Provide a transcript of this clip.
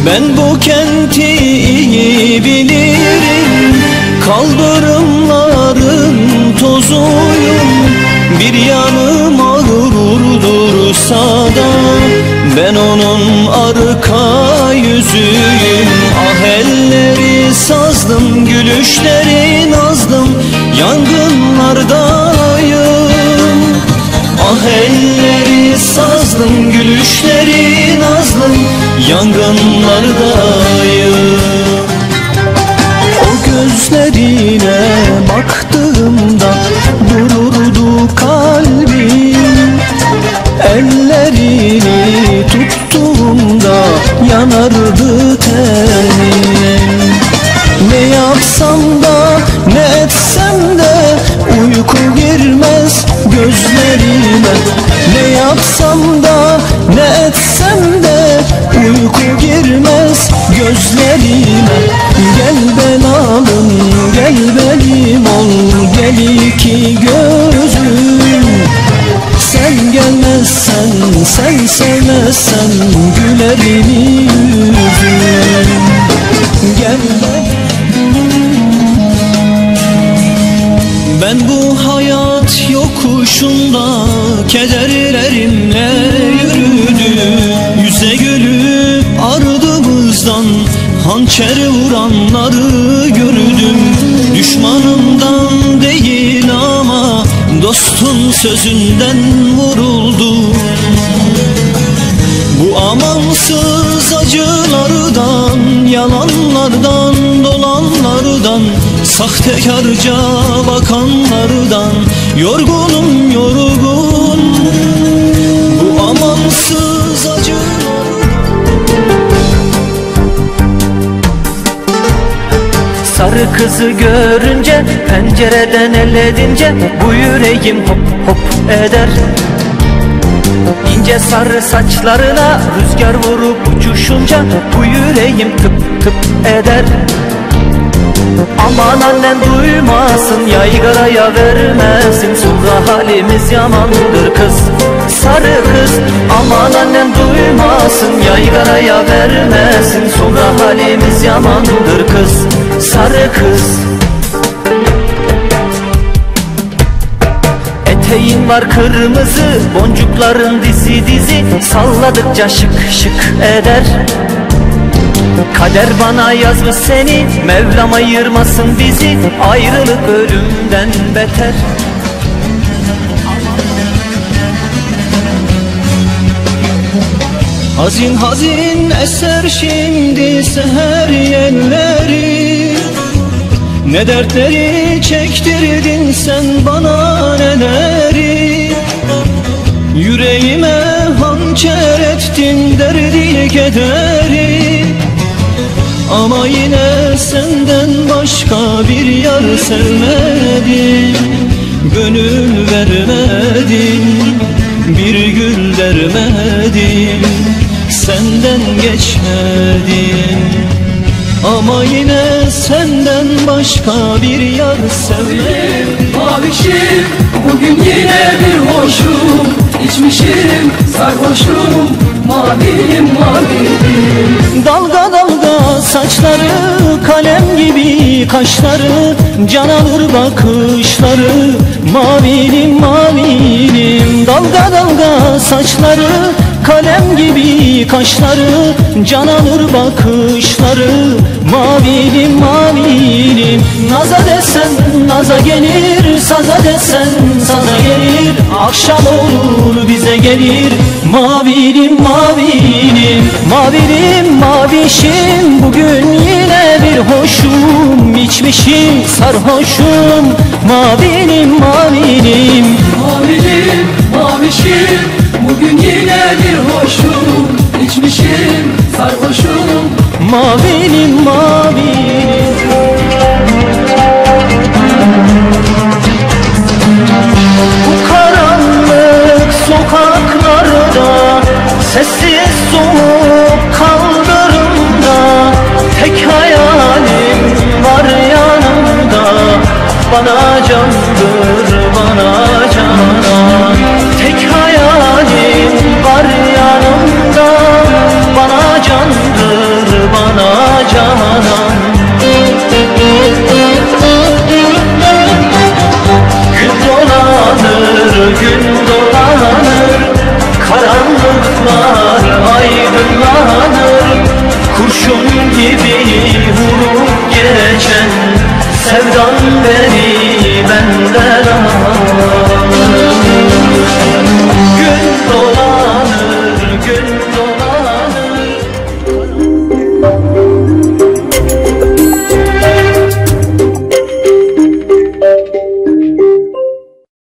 Ben bu kenti iyi bilirim, kaldırımların tozuyum. Bir yanım ağır dursa da ben onun arka yüzüyüm. Ah elleri sazdım, gülüşleri nazdım, yangınlardayım. Ah elleri sazdım, gülüşleri nazdım, yangınlardayım. O gözlerine baktığımda dururdu kalbim, ellerini tuttuğumda yanardı tenim. Ne yapsam da ne etsem de uyku girmez gözlerime. Ne yapsam da ne etsem de uyku girmez gözlerime. Gel belalım, gel benim ol, gel iki gözüm. Sen gelmezsen, sen sevmezsen gülerim yüzüm. Gel ben bu hayat yokuşunda kederlerimle yürüdüm. Yüze gülüp ardımızdan hançer vuranları gördüm. Düşmanımdan değil ama dostun sözünden vuruldu. Bu amansız acılardan, yalanlardan, dolanlardan, sahtekarca bakanlardan yorgunum, yorgun. Bu amansız acılardan. Sarı kızı görünce, pencereden el edince bu yüreğim hop hop eder. İnce sarı saçlarına rüzgar vurup uçuşunca bu yüreğim tıp tıp eder. Aman annen duymasın, yaygaraya vermesin, sonra halimiz yamandır kız, sarı kız. Aman annen duymasın, yaygaraya vermesin, sonra halimiz yamandır kız, sarı kız. Eteğin var kırmızı, boncukların dizi dizi, salladıkça şık şık eder. Kader bana yazmış seni, Mevlam ayırmasın bizi, ayrılık ölümden beter. Hazin hazin eser şimdi seher yelleri. Ne dertleri çektirdin sen bana, neleri. Yüreğime hançer ettin derdi kederi. Ama yine senden başka bir yar sevmedim. Gönül vermedim, bir gül dermedim, senden geçmedim. Ama yine senden başka bir yar sevmedim. Mavişim, bugün yine bir hoşum, içmişim, sarhoşum, mavilim mavilim. Dalga dalga saçları, kalem gibi kaşları, can alır bakışları, mavilim mavilim. Dalga dalga saçları, kalem gibi kaşları, can alır bakışları, mavilim mavilim. Naza desen naza gelir, saza desen saza gelir, akşam olur bize gelir, mavilim mavilim. Mavilim mavişim, bugün yine bir hoşum, içmişim sarhoşum, mavilim mavilim. Mavilim mavişim, bugün yine bir hoşum, içmişim sarhoşum, mavilim mavilim. Bu karanlık sokaklarda, sessiz soğuk kaldırımda, tek hayalim var yanımda, bana candır bana canan. Tek hayalim var yanımda, bana candır gün dolanır, karanlıklar aydınlanır. Kurşun gibi vurup geçen sevdan beni benden alır. Gün dolanır,